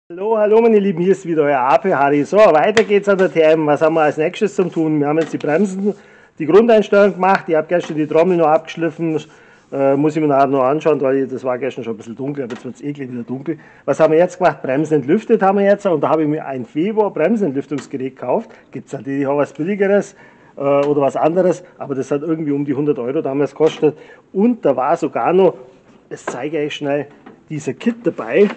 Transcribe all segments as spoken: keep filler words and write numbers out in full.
Hallo, hallo meine Lieben, hier ist wieder euer A P Harry. So, weiter geht's an der T M. Was haben wir als nächstes zum tun? Wir haben jetzt die Bremsen, die Grundeinstellung gemacht. Ich habe gestern die Trommel noch abgeschliffen. Äh, muss ich mir nachher noch anschauen, weil das war gestern schon ein bisschen dunkel, aber jetzt wird es eh gleich wieder dunkel. Was haben wir jetzt gemacht? Bremsen entlüftet haben wir jetzt und da habe ich mir ein Febor Bremsenentlüftungsgerät gekauft. Gibt es natürlich auch was Billigeres äh, oder was anderes, aber das hat irgendwie um die hundert Euro damals gekostet. Und da war sogar noch, das zeige ich euch schnell, dieser Kit dabei.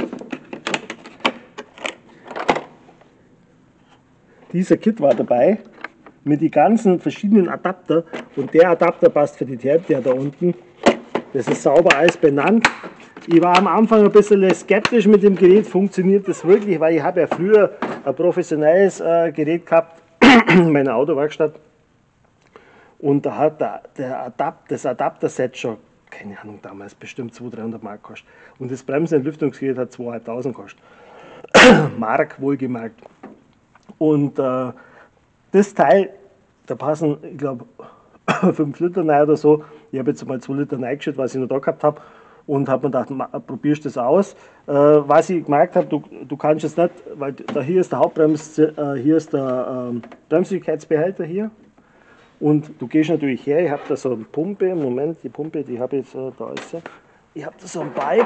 Dieser Kit war dabei mit den ganzen verschiedenen Adapter und der Adapter passt für die T M, der da unten. Das ist sauber alles benannt. Ich war am Anfang ein bisschen skeptisch mit dem Gerät, funktioniert das wirklich, weil ich habe ja früher ein professionelles äh, Gerät gehabt in meiner Autowerkstatt und da hat der, der Adapt, das Adapter-Set schon, keine Ahnung, damals bestimmt zweihundert, dreihundert Mark gekostet und das Bremsenentlüftungsgerät hat zweitausendfünfhundert gekostet. Mark wohlgemerkt. Und äh, das Teil, da passen, ich glaube, fünf Liter rein oder so. Ich habe jetzt mal zwei Liter reingeschüttet, was ich noch da gehabt habe. Und habe mir gedacht, probierst das aus. Äh, was ich gemerkt habe, du, du kannst es nicht, weil da hier ist der Hauptbrems, äh, hier ist der äh, Bremsfähigkeitsbehälter hier. Und du gehst natürlich her, ich habe da so eine Pumpe, Moment, die Pumpe, die habe ich jetzt, äh, da ist sie. Ich habe da so ein Bike,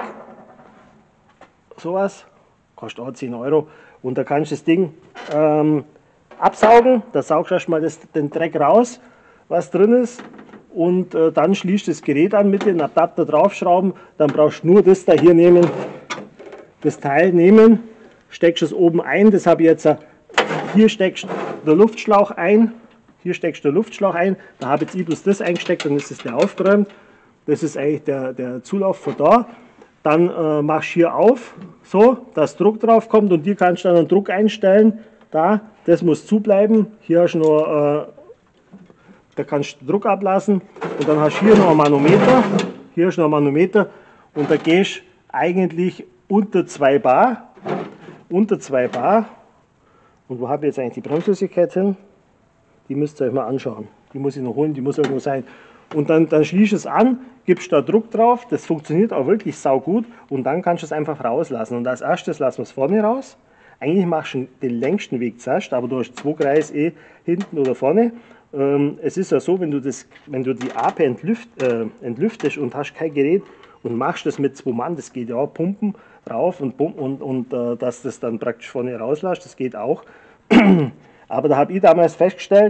sowas, kostet auch zehn Euro. Und da kannst du das Ding ähm, absaugen, da saugst du erstmal das, den Dreck raus, was drin ist. Und äh, dann schließt das Gerät an mit den Adapter draufschrauben. Dann brauchst du nur das da hier nehmen, das Teil nehmen, steckst es oben ein. Das habe ich jetzt, äh, hier steckst du den Luftschlauch ein, hier steckst du den Luftschlauch ein. Da habe ich jetzt bloß das eingesteckt, dann ist es der aufgeräumt. Das ist eigentlich der, der Zulauf von da. Dann äh, machst du hier auf, so, dass Druck drauf kommt und hier kannst du dann einen Druck einstellen. Da, das muss zubleiben. Hier hast du noch, äh, da kannst du Druck ablassen und dann hast du hier noch ein Manometer. Hier hast du noch ein Manometer und da gehst du eigentlich unter zwei Bar. Unter zwei Bar. Und wo habe ich jetzt eigentlich die Bremsflüssigkeit hin? Die müsst ihr euch mal anschauen. Die muss ich noch holen, die muss irgendwo sein. Und dann, dann schließt es an, gibst da Druck drauf, das funktioniert auch wirklich saugut und dann kannst du es einfach rauslassen. Und als erstes lassen wir es vorne raus. Eigentlich machst du den längsten Weg zuerst, aber du hast zwei Kreise eh hinten oder vorne. Ähm, es ist ja so, wenn du, das, wenn du die A P entlüft, äh, entlüftest und hast kein Gerät und machst das mit zwei Mann, das geht ja auch, pumpen rauf und pumpen und, und äh, dass das dann praktisch vorne rauslässt, das geht auch. Aber da habe ich damals festgestellt,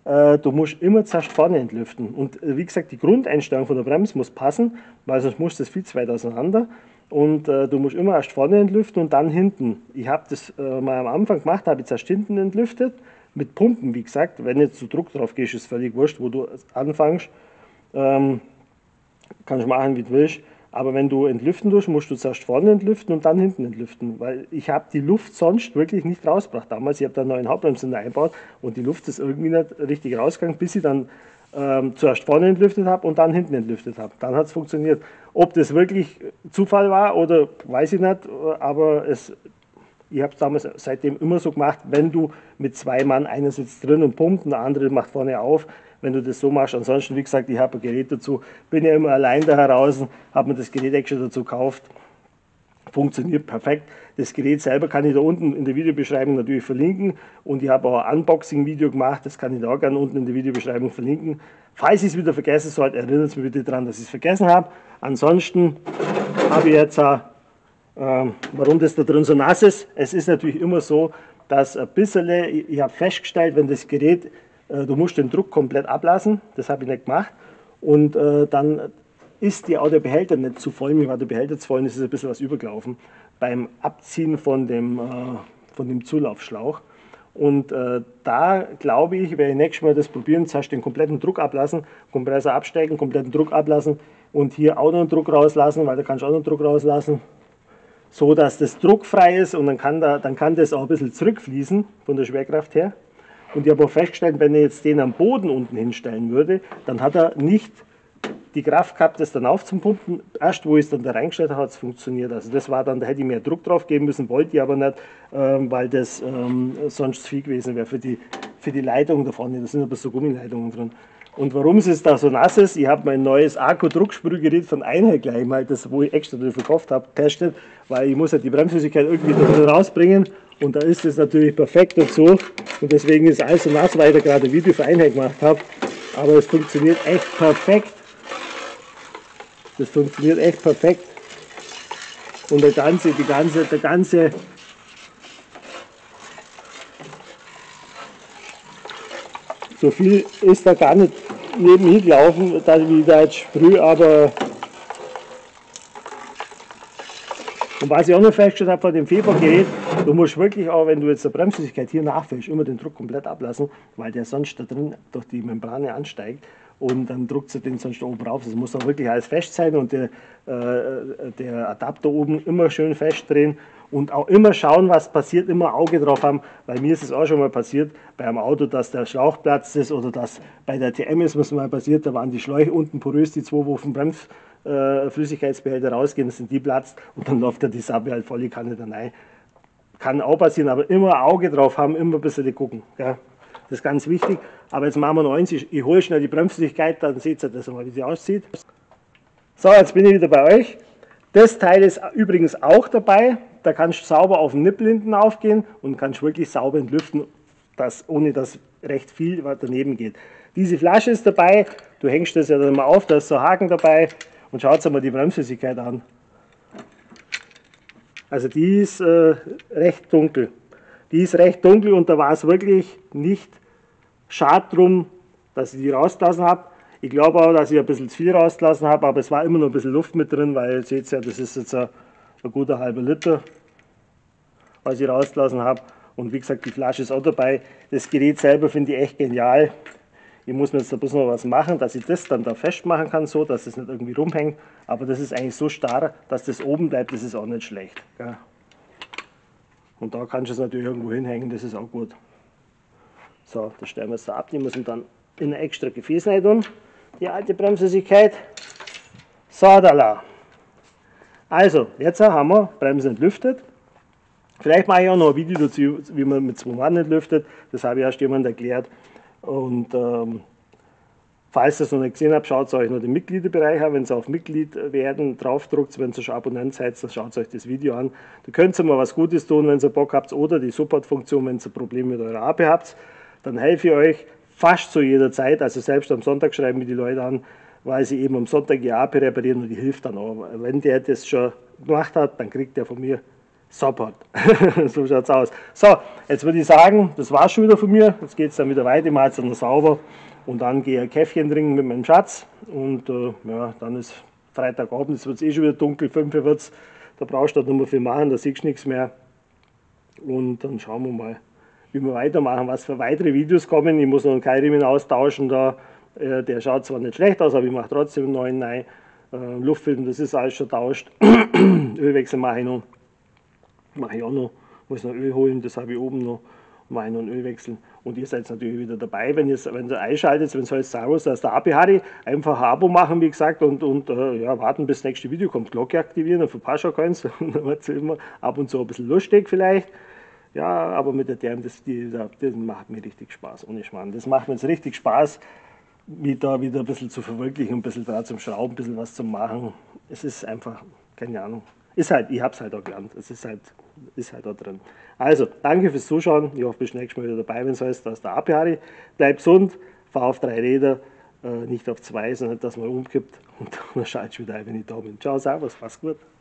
du musst immer zuerst vorne entlüften. Und wie gesagt, die Grundeinstellung von der Bremse muss passen, weil sonst musst du das viel zu weit auseinander. Und äh, du musst immer erst vorne entlüften und dann hinten. Ich habe das äh, mal am Anfang gemacht, habe jetzt erst hinten entlüftet, mit Pumpen, wie gesagt. Wenn jetzt zu Druck drauf gehst, ist völlig wurscht, wo du anfängst. Ähm, kannst du machen, wie du willst. Aber wenn du entlüften tust, musst du zuerst vorne entlüften und dann hinten entlüften. Weil ich habe die Luft sonst wirklich nicht rausgebracht. Damals, ich habe da einen neuen Hauptbremsen eingebaut und die Luft ist irgendwie nicht richtig rausgegangen, bis ich dann ähm, zuerst vorne entlüftet habe und dann hinten entlüftet habe. Dann hat es funktioniert. Ob das wirklich Zufall war oder weiß ich nicht, aber es, ich habe es damals seitdem immer so gemacht, wenn du mit zwei Mann, einer sitzt drin und pumpt und der andere macht vorne auf, wenn du das so machst. Ansonsten, wie gesagt, ich habe ein Gerät dazu, bin ja immer allein da heraus, habe mir das Gerät extra dazu gekauft. Funktioniert perfekt. Das Gerät selber kann ich da unten in der Videobeschreibung natürlich verlinken und ich habe auch ein Unboxing-Video gemacht, das kann ich da auch gerne unten in der Videobeschreibung verlinken. Falls ich es wieder vergessen sollte, erinnert es mich bitte daran, dass ich es vergessen habe. Ansonsten habe ich jetzt auch, äh, warum das da drin so nass ist. Es ist natürlich immer so, dass ein bisschen, ich, ich habe festgestellt, wenn das Gerät, äh, du musst den Druck komplett ablassen, das habe ich nicht gemacht und äh, dann ist die auch der Behälter nicht zu voll, mir war der Behälter zu voll und es ist ein bisschen was übergelaufen beim Abziehen von dem, äh, von dem Zulaufschlauch. Und äh, da glaube ich, werde ich nächstes Mal das probieren, zuerst den kompletten Druck ablassen, Kompressor abstecken, kompletten Druck ablassen und hier auch noch einen Druck rauslassen, weil da kannst du auch noch einen Druck rauslassen, so dass das druckfrei ist und dann kann, da, dann kann das auch ein bisschen zurückfließen von der Schwerkraft her. Und ich habe auch festgestellt, wenn ich jetzt den am Boden unten hinstellen würde, dann hat er nicht die Kraft gehabt, das dann aufzupumpen. Erst wo ich es dann da reingestellt habe, hat es funktioniert. Also das war dann, da hätte ich mehr Druck drauf geben müssen, wollte ich aber nicht, ähm, weil das ähm, sonst zu viel gewesen wäre für die, für die Leitung da vorne. Da sind aber so Gummileitungen drin. Und warum es jetzt da so nass ist, ich habe mein neues Akku-Drucksprühgerät von Einheit gleich mal, das wo ich extra dafür verkauft habe, getestet, weil ich muss ja die Bremsflüssigkeit irgendwie da rausbringen und da ist es natürlich perfekt dazu und deswegen ist alles so nass, weil ich da gerade ein Video für Einheit gemacht habe, aber es funktioniert echt perfekt. Das funktioniert echt perfekt und der ganze, die ganze, der ganze so viel ist da gar nicht nebenhin gelaufen, wie ich da jetzt sprühe, aber und was ich auch noch festgestellt habe von dem Feber-Gerät, du musst wirklich auch, wenn du jetzt die Bremsflüssigkeit hier nachfüllst, immer den Druck komplett ablassen, weil der sonst da drin durch die Membrane ansteigt und dann druckt sie den sonst oben rauf. Das muss auch wirklich alles fest sein und der, äh, der Adapter oben immer schön festdrehen und auch immer schauen, was passiert, immer Auge drauf haben, weil mir ist es auch schon mal passiert bei einem Auto, dass der Schlauch platzt ist oder dass bei der T M ist was mal passiert, da waren die Schläuche unten porös, die zwei, wo vom Bremsflüssigkeitsbehälter rausgehen, das sind die platzt und dann läuft ja die Sabbe halt volle Kanne da rein. Kann auch passieren, aber immer Auge drauf haben, immer ein bisschen gucken. Ja. Das ist ganz wichtig. Aber jetzt machen wir noch eins, ich, ich hole schnell die Bremsflüssigkeit, dann seht ihr das mal, wie sie aussieht. So, jetzt bin ich wieder bei euch. Das Teil ist übrigens auch dabei. Da kannst du sauber auf den Nippel hinten aufgehen und kannst wirklich sauber entlüften, dass, ohne dass recht viel daneben geht. Diese Flasche ist dabei, du hängst das ja dann mal auf, da ist so ein Haken dabei und schaut euch mal die Bremsflüssigkeit an. Also die ist äh, recht dunkel. Die ist recht dunkel und da war es wirklich nicht schade drum, dass ich die rausgelassen habe. Ich glaube auch, dass ich ein bisschen zu viel rausgelassen habe, aber es war immer noch ein bisschen Luft mit drin, weil ihr seht ja, das ist jetzt ein, ein guter halber Liter, was ich rausgelassen habe. Und wie gesagt, die Flasche ist auch dabei. Das Gerät selber finde ich echt genial. Ich muss mir jetzt ein bisschen noch was machen, dass ich das dann da festmachen kann, so dass es nicht irgendwie rumhängt. Aber das ist eigentlich so starr, dass das oben bleibt, das ist auch nicht schlecht. Gell? Und da kannst du es natürlich irgendwo hinhängen, das ist auch gut. So, das stellen wir jetzt da ab, die müssen dann in ein extra Gefäß rein tun, die alte Bremsflüssigkeit. So, da la. Also, jetzt haben wir Bremse entlüftet. Vielleicht mache ich auch noch ein Video dazu, wie man mit zwei Mann entlüftet. Das habe ich erst jemand erklärt. Und ähm, falls ihr es noch nicht gesehen habt, schaut euch noch den Mitgliederbereich an. Wenn ihr auf Mitglied werden draufdruckt, wenn ihr schon Abonnent seid, dann schaut euch das Video an. Da könnt ihr mal was Gutes tun, wenn ihr Bock habt, oder die Support-Funktion, wenn ihr Probleme mit eurer A P habt. Dann helfe ich euch fast zu jeder Zeit. Also selbst am Sonntag schreiben mir die Leute an, weil sie eben am Sonntag die A P reparieren und die hilft dann auch. Wenn der das schon gemacht hat, dann kriegt der von mir Support. So schaut es aus. So, jetzt würde ich sagen, das war schon wieder von mir. Jetzt geht es dann wieder weiter, ich mache es dann sauber und dann gehe ich ein Käffchen trinken mit meinem Schatz und äh, ja, dann ist Freitagabend, jetzt wird es eh schon wieder dunkel, fünf Uhr wird es, da brauchst du nicht mehr viel machen, da siehst du nichts mehr und dann schauen wir mal, wie wir weitermachen, was für weitere Videos kommen. Ich muss noch einen Keilriemen austauschen, da, äh, der schaut zwar nicht schlecht aus, aber ich mache trotzdem einen neuen rein. Äh, Luftfilter, das ist alles schon tauscht. Ölwechsel mache ich noch. Mache ich auch noch, muss noch Öl holen, das habe ich oben noch, mache ich noch einen Ölwechsel. Und ihr seid natürlich wieder dabei, wenn ihr, wenn ihr einschaltet, wenn es heißt Servus, da ist der A P Harry, einfach ein Abo machen, wie gesagt, und, und äh, ja, warten bis das nächste Video kommt, Glocke aktivieren, dann verpasst ihr keins, dann wird es immer ab und zu ein bisschen lustig vielleicht. Ja, aber mit der Term, das, die, das macht mir richtig Spaß, ohne Schmarrn. Das macht mir jetzt richtig Spaß, mich da wieder ein bisschen zu verwirklichen, ein bisschen da zum Schrauben, ein bisschen was zu machen. Es ist einfach, keine Ahnung. Ist halt, ich habe es halt auch gelernt, es ist halt, ist halt da drin. Also, danke fürs Zuschauen, ich hoffe, bis nächstes Mal wieder dabei, wenn es heißt, da ist der A P Harry. Bleib gesund, fahr auf drei Räder, äh, nicht auf zwei, sondern dass man umkippt und dann schaltest du wieder ein, wenn ich da bin. Ciao, servus, mach's gut.